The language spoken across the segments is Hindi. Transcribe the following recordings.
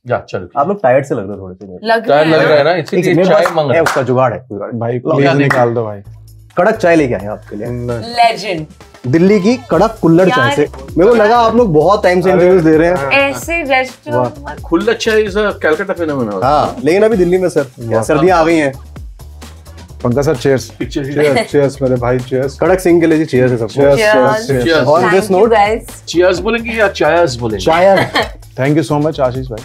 या चल आप लोग टायर्ड से लग रहे हो थोड़े से, लग चाय लग रहा है ना, एक इसीलिए मेरे चाय पास मांग है, रहा उसका जुगाड़ है भाई प्लीज निकाल दो भाई। कड़क चाय लेके आए हैं आपके लिए, लेजेंड दिल्ली की कड़क कुल्हड़ चाय से। मेरे को लगा आप लोग बहुत टाइम से इंटरव्यूज दे रहे हैं। ऐसे जेस्चर खुल्ला चाय इज अ कलकत्ता फिनोमेना। हाँ लेकिन अभी दिल्ली में सर सर्दियां आ गई हैं। Pankaj sir cheers. चीयर्स मेरे भाई, चीयर्स। कड़क सिंह के लिए जी चीयर्स है सबको। Cheers. On this note cheers बोलेंगे या चायर्स बोलेंगे? चाय। Thank you so much Ashish भाई।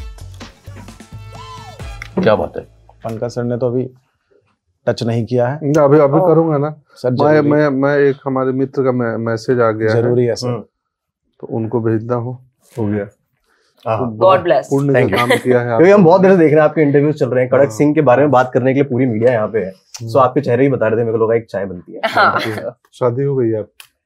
क्या बात है। पंकज सर ने तो अभी टच नहीं किया है। अभी करूंगा ना सर। मैं एक हमारे मित्र का मैसेज आ गया जरूरी है सर, तो उनको भेजना हो गया। God bless. पुण्य का काम किया है क्योंकि हम बहुत देर से देख रहे हैं आपके इंटरव्यूज चल रहे हैं, कड़क सिंह के बारे में बात करने के लिए पूरी मीडिया यहाँ पे है। सो आपके चेहरे ही बता रहे थे मेरे को, लगा एक चाय बनती है। शादी हो गई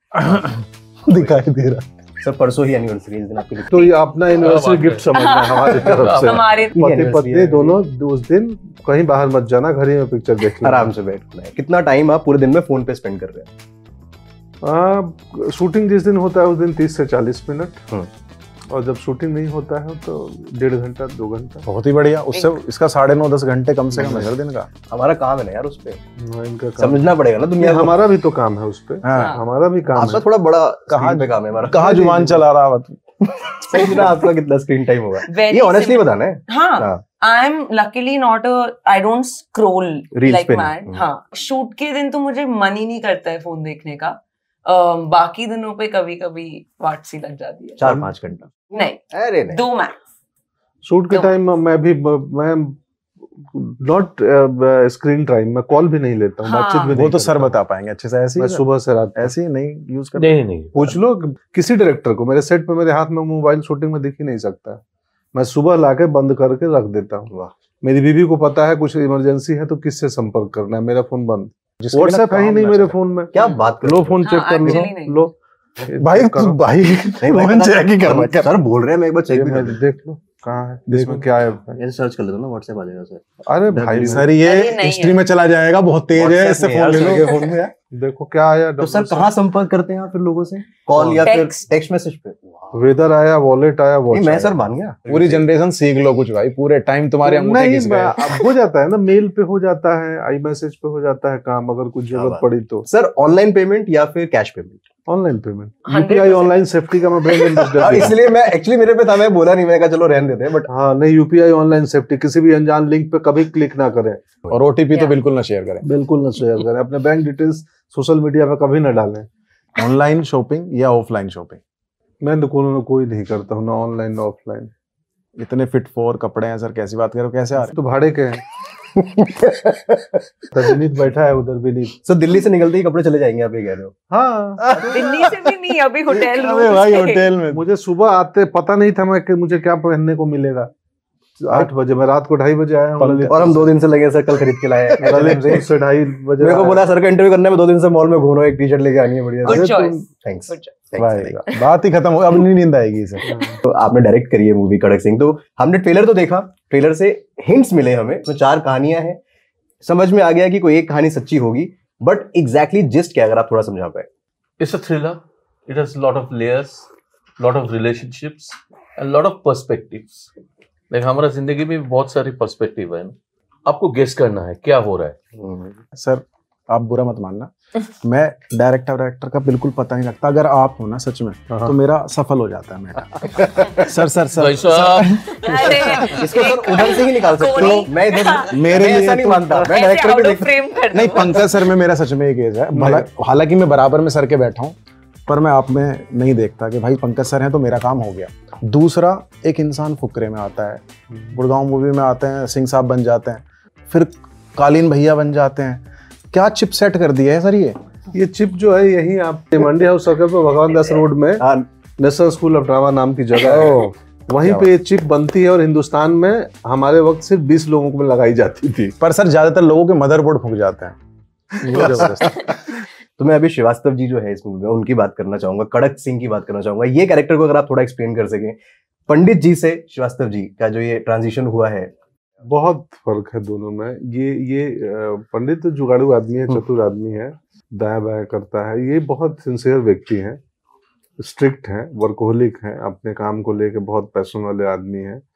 आप दिखाई दे रहा। सर परसों ही एनिवर्सरी इस दिन आपकी। तो ये अपना एनिवर्सरी गिफ्ट समझना हमारी तरफ से। हमारे पति पत्नी दोनों उस दिन कहीं बाहर मत जाना, घर ही में पिक्चर देखना, आराम से बैठना है। कितना टाइम आप पूरे दिन में फोन पे स्पेंड कर रहे हैं? शूटिंग जिस दिन होता है उस दिन 30 से 40 मिनट, और जब शूटिंग नहीं होता है तो 1.5 घंटा 2 घंटा। बहुत ही बढ़िया। उससे इसका 9.5-10 घंटे कम से कम है दिन का। हमारा काम है ना यार उस पे, इनका समझना पड़ेगा ना दुनिया को। हमारा भी तो काम है उस पे। हाँ। हमारा भी काम आपका है। थोड़ा बड़ा कहाँ स्क्रीन पे काम है हमारा। कहाँ जुबान चला रहा है तू? सही ना, आपका कितना स्क्रीन टाइम होगा Very ये ऑनेस्टली simple. बताना है। हाँ I am luckily not I don't scroll Reels like पे मैड। नहीं। हाँ शूट के दिन तो मुझे मन ही नहीं करता है फोन देखने का। बाकी दिनों पे कभी कभी वाट सी लग जाती है। 4-5 घंटा नहीं अरे नहीं 2 मैक्स। शूट के टाइम मैं नॉट स्क्रीन टाइम, मैं कॉल भी नहीं लेता हूँ, हाँ। बातचीत भी वो नहीं तो सर करता। बता पाएंगे अच्छे से। ऐसे मैं ही सुबह से रात ऐसे ही नहीं यूज कर। नहीं पूछ लो किसी डायरेक्टर को, मेरे सेट पे मेरे हाथ में मोबाइल शूटिंग में दिख ही नहीं सकता। मैं सुबह लाके बंद करके रख देता हूँ। मेरी बीवी को पता है कुछ इमरजेंसी है तो किससे संपर्क करना है, मेरा फोन बंद। व्हाट्सएप है ही नहीं मेरे फोन में। क्या बात कर लो फोन चेक हाँ, कर actually नहीं। लो भाई करो। भाई फोन चेक ही करना। सर बोल रहे हैं, मैं एक बार चेक भी कर लूं। देख लो कहाँ है, इसमें क्या है। ऐसे सर्च कर लेता हूं ना, व्हाट्सएप आ जाएगा सर। अरे भाई सर ये अरे नहीं हिस्ट्री है। में चला जाएगा, बहुत तेज है। इससे फोन ले लो। फोन में यार। देखो क्या आया। तो सर कहाँ संपर्क करते हैं आप फिर लोगों से? कॉल या फिर Text. टेक्स्ट मैसेज पे? वेदर आया, वॉलेट आया, नहीं वॉच मैं सर मान गया। पूरी जनरेशन सीख लो कुछ भाई, पूरे टाइम तुम्हारे अंगूठे नहीं घिस गए। अब हो जाता है ना, मेल पे हो जाता है, आई मैसेज पे हो जाता है काम, अगर कुछ क्या जरूरत बात। पड़ी तो। सर ऑनलाइन पेमेंट या फिर cash payment? Online payment, 100% UPI online safety का मैं ब्रांड एम्बेसडर और हूं। इसलिए मैं एक्चुअली मेरे पे था, मैं बोला नहीं, मैंने कहा चलो रहने देते हैं। बट हाँ नहीं, यूपीआई ऑनलाइन सेफ्टी, किसी भी अनजान लिंक पे कभी क्लिक ना करें, और ओटीपी तो Yeah. बिल्कुल ना शेयर करें। बिल्कुल ना शेयर करें, अपने बैंक डिटेल्स सोशल मीडिया पे कभी ना डालें। ऑनलाइन शॉपिंग या ऑफलाइन शॉपिंग? मैं तो कोई नहीं करता हूँ, ना ऑनलाइन ना ऑफलाइन। इतने फिट फॉर कपड़े हैं सर, कैसी बात कर रहे हो? कैसे आ रहे तो भाड़े के हैं। तो विनीत बैठा है उधर, विनीत। सर दिल्ली से निकलते ही कपड़े चले जाएंगे आप ये कह रहे हो? हाँ दिल्ली से भी नहीं, अभी होटल हैं? अबे भाई होटल में मुझे सुबह आते पता नहीं था मुझे क्या पहनने को मिलेगा। 8 बजे, मैं रात को 2:30 बजे आया हूँ ललितपुर और हम 2 दिन से लगे सर, कल खरीद के लाए हैं। ललितपुर से 2:30 बजे मेरे को आया। बोला सर का इंटरव्यू करने में 2 दिन से मॉल में घूमो, एक टी शर्ट लेके आनी है बढ़िया। Good अरे choice. थैंक्स। भाई बात ही खत्म हो, अब नहीं नींद आएगी इसे। तो आपने डायरेक्ट करी है मूवी कड़क सिंह, तो हमने ट्रेलर तो देखा, ट्रेलर से हिंट्स मिले हमें। तो 4 कहानियां हैं, समझ में आ गया कि कोई एक कहानी सच्ची होगी, बट एग्जैक्टली जिस्ट क्या, अगर आप थोड़ा समझा पाए। It's a thriller. It has lot of layers, lot of relationships, and lot of perspectives. Like हमारा जिंदगी में बहुत सारी पर्सपेक्टिव है ना, आपको गेस करना है क्या हो रहा है। सर आप बुरा मत मानना, मैं डायरेक्टर का बिल्कुल पता नहीं लगता। अगर आप हो ना सच में, तो मेरा सफल हो जाता है मेरा। सर भाई साहब, इसको सर उधर से ही निकाल सकते हो, मैं इधर मेरे लिए ऐसा नहीं तो- मानता, मैं डायरेक्टर पे देखता फ्रेम कर नहीं, पंकज सर में मेरा सच में एक एज है। हालांकि मैं बराबर में सर के बैठा हूँ, पर मैं आप में नहीं देखता कि भाई पंकज सर हैं तो मेरा काम हो गया। दूसरा, एक इंसान फुकरे में आता है, गुड़गांव मूवी में आते हैं, सिंह साहब बन जाते हैं, फिर कालीन भैया बन जाते हैं। क्या चिप सेट कर दिया है सर ये चिप जो है यही आप मंडी हाउस सर्कल पे भगवान दास रोड में हाँ, नेशनल स्कूल ऑफ ड्रामा नाम की जगह है, वहीं पे ये चिप बनती है। और हिंदुस्तान में हमारे वक्त सिर्फ 20 लोगों को लगाई जाती थी। पर सर ज्यादातर लोगों के मदरबोर्ड फूक जाते हैं। वो जबरदस्त। तो मैं अभी श्रीवास्तव जी जो है इस मूवी में, उनकी बात करना चाहूंगा, कड़क सिंह की बात करना चाहूंगा। ये कैरेक्टर को अगर आप थोड़ा एक्सप्लेन कर सकें, पंडित जी से श्रीवास्तव जी का जो ये ट्रांजिशन हुआ है। बहुत फर्क है दोनों में। ये पंडित तो जुगाड़ू आदमी है, चतुर आदमी है, दाया बाया करता है। ये बहुत सिंसियर व्यक्ति हैं, स्ट्रिक्ट हैं, वर्कोहलिक हैं, अपने काम को लेके बहुत पैशन वाले आदमी हैं।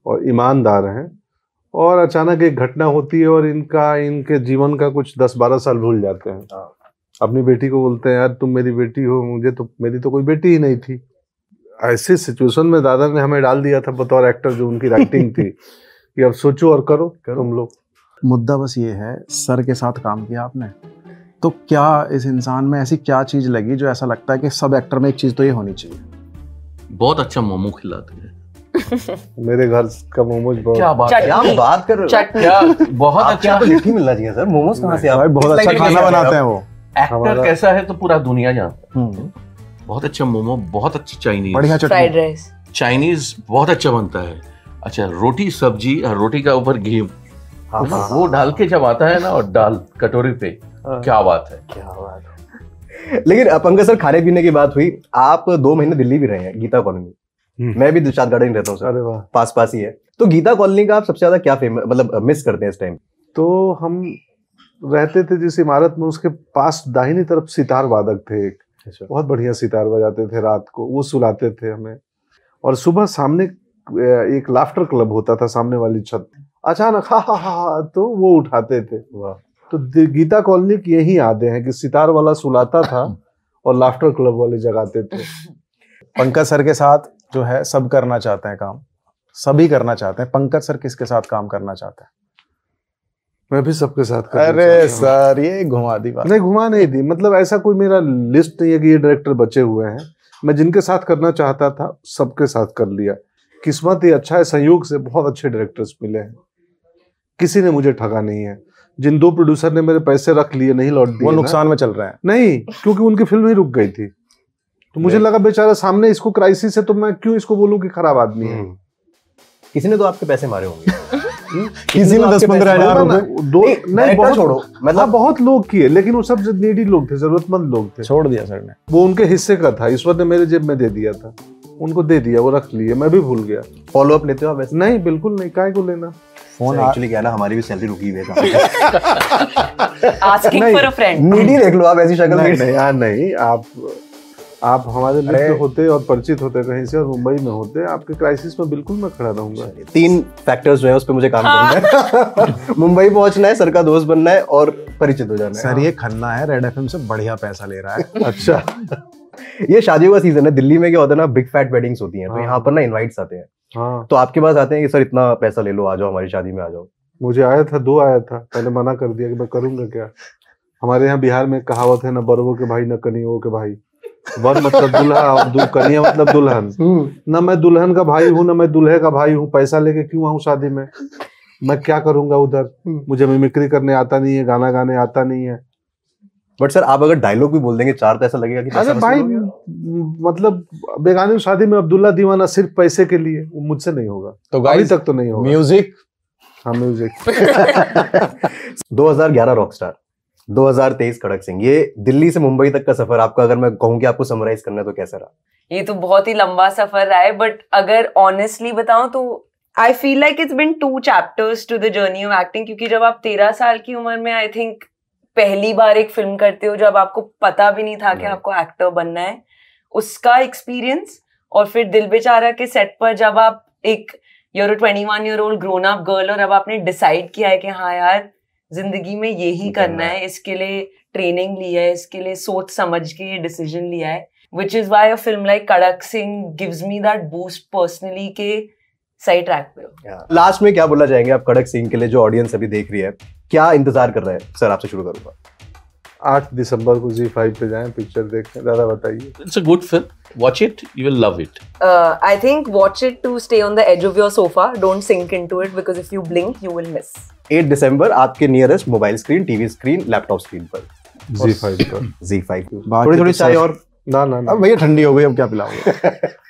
और ईमानदार हैं, और अचानक एक घटना होती है और इनके जीवन का कुछ 10-12 साल भूल जाते हैं। अपनी बेटी को बोलते हैं, यार तुम मेरी बेटी हो, मेरी तो कोई बेटी ही नहीं थी। ऐसी सिचुएशन में दादा ने हमें डाल दिया था बतौर एक्टर, जो उनकी एक्टिंग थी कि अब सोचो और करो तुम लोग। मुद्दा बस ये है, सर के साथ काम किया आपने, तो क्या इस इंसान में ऐसी क्या चीज लगी जो ऐसा लगता है कि सब एक्टर में एक चीज तो ये होनी चाहिए? बहुत अच्छा मोमो खिलाते हैं। मेरे घर का मोमोज बहुत। क्या बात है, क्या बात कर रहे हो? चटनी। क्या बहुत अच्छा। आपको लिट्टी मिलना चाहिए सर, मोमोज कहाँ से? भाई आप बहुत अच्छा खाना बनाते हैं वो। एक्टर कैसा है तो पूरा दुनिया जानता है। बहुत अच्छा मोमो, बहुत अच्छी चाइनीज, बढ़िया फ्राइड चटनी, राइस। चाइनीज बहुत अच्छा बनता है। अच्छा, रोटी सब्जी और रोटी का ऊपर घी, वो डाल के जब आता है ना, और दाल कटोरी पे, क्या बात है। क्या बात है। लेकिन पंकज सर, खाने पीने की बात हुई, आप 2 महीने दिल्ली भी रहे हैं, गीता कॉलोनी। मैं भी दिलशाद गार्डन रहता हूँ सर। अरे वाह। पास ही है। तो गीता कॉलोनी का आप सबसे ज्यादा क्या मतलब मिस करते हैं इस टाइम? तो हम रहते थे जिस इमारत में, उसके पास दाहिनी तरफ सितार वादक थे एक, बहुत बढ़िया सितार बजाते थे रात को, वो सुलाते थे हमें। और सुबह सामने एक लाफ्टर क्लब होता था सामने वाली छत, अचानक हा हा हा तो वो उठाते थे। वाह। तो गीता कॉलोनी की यही यादें हैं कि सितार वाला सुलाता था और लाफ्टर क्लब वाले जगाते थे। पंकज सर के साथ जो है सब करना चाहते हैं काम, सभी करना चाहते हैं। पंकज सर किसके साथ काम करना चाहते हैं? मैं भी सबके साथ करना अरे चाहता हूं। सर, ये घुमा दी बात। नहीं, घुमा नहीं दी, मतलब ऐसा कोई मेरा लिस्ट नहीं है कि ये डायरेक्टर बचे हुए हैं। मैं जिनके साथ करना चाहता था सबके साथ कर लिया। किस्मत ही अच्छा है, संयोग से बहुत अच्छे डायरेक्टर्स मिले हैं, किसी ने मुझे ठगा नहीं है। जिन 2 प्रोड्यूसर ने मेरे पैसे रख लिए, नहीं लौट दिए, वो नुकसान में चल रहे हैं। नहीं, क्योंकि उनकी फिल्म ही रुक गई थी। तो मुझे लगा बेचारा सामने इसको क्राइसिस है, तो मैं क्यों इसको बोलूं कि खराब आदमी है। किसी ने तो आपके पैसे मारे होंगे। किसी ने 10-15 हजार रुपए नहीं, बहुत छोड़ो, मतलब बहुत लोग किए, लेकिन वो सब नीडी लोग थे, जरूरतमंद लोग थे। छोड़ दिया सर ने। वो उनके हिस्से का था, ईश्वर ने मेरे जेब में दे दिया था, उनको दे दिया, वो रख लिए, मैं भी भूल गया। फॉलो अप लेते हो आप वैसे? नहीं, बिल्कुल नहीं, काय को लेना। फोन एक्चुअली क्या है ना, हमारी भी सैलरी रुकी हुई है। Asking for a friend. Needy देख लो आप, ऐसी शक्ल नहीं, आप हमारे लिस्ट होते और परिचित होते कहीं से और मुंबई में होते, आपके क्राइसिस में बिल्कुल मैं खड़ा रहूंगा। 3 फैक्टर्स जो है उस पे मुझे काम करना है। मुंबई पहुंचना है, सर का दोस्त बनना है और परिचित हो जाना है। सर ये खन्ना है, रेड एफएम से बढ़िया पैसा ले रहा है। अच्छा। ये शादियों का सीजन है, दिल्ली में क्या होता है ना, बिग फैट वेडिंग्स होती हैं, तो यहाँ पर ना इनवाइट्स आते हैं। हाँ, तो आपके पास आते हैं कि सर इतना पैसा ले लो, आ जाओ हमारी शादी में आ जाओ। मुझे आया था, 2 आया था, पहले मना कर दिया कि मैं करूंगा क्या। हमारे यहाँ बिहार में कहावत है, ना बरवो के भाई, ना कनियों के भाई। वर मतलब दूल्हा और कनिया मतलब दुल्हन। ना मैं दुल्हन का भाई हूँ, ना मैं दूल्हे का भाई हूँ। पैसा लेके क्यों आऊँ शादी में? मैं क्या करूंगा उधर? मुझे मिमिक्री करने आता नहीं है, गाना गाने आता नहीं है। बट सर आप अगर डायलॉग भी बोल देंगे 4 तो ऐसा लगेगा कि अरे भाई, मतलब बेगानी शादी में अब्दुल्ला दीवाना सिर्फ पैसे के लिए, वो मुझसे नहीं होगा। तो अभी गाइस तक तो नहीं होगा। म्यूजिक। हाँ, म्यूजिक। 2011 रॉकस्टार, 2023 खड़क सिंह, ये दिल्ली से मुंबई तक का सफर आपका अगर मैं कहूँ कि आपको समराइज करना है तो कैसा रहा? ये तो बहुत ही लंबा सफर रहा है, बट अगर ऑनेस्टली बताऊं तो I feel like it's been 2 chapters to the journey of acting. क्योंकि जब आप 13 साल की उम्र में आई थिंक पहली बार एक फिल्म करते हो, जब आपको पता भी नहीं था कि आपको एक्टर बनना है, उसका एक्सपीरियंस, और फिर दिल बेचारा के सेट पर जब आप एक your 21-year-old grown up girl, और अब आपने डिसाइड किया है कि हाँ यार जिंदगी में यही करना है, इसके लिए ट्रेनिंग लिया है, इसके लिए सोच समझ के ये डिसीजन लिया है, which is why a film like कड़क Singh gives me that boost personally के सही ट्रैक पे हो। लास्ट में क्या बोलना चाहेंगे आप कड़क सिंह के लिए, जो ऑडियंस अभी देख रही है, क्या इंतजार कर रहा है? सर आपसे शुरू करूंगा। 8 दिसंबर को ZEE5 पे जाएं पिक्चर देखने। दादा बताइए। It's a good film. Watch it. You will love it. I think watch it to stay on the edge of your sofa. Don't sink into it because if you blink, you will miss. 8 दिसंबर आपके nearest mobile screen, TV screen, laptop screen पर। ZEE5 पर। ZEE5 बाकी थोड़ी तो चाय सब- और ना अब भैया ठंडी हो गई, अब क्या पिलाओगे?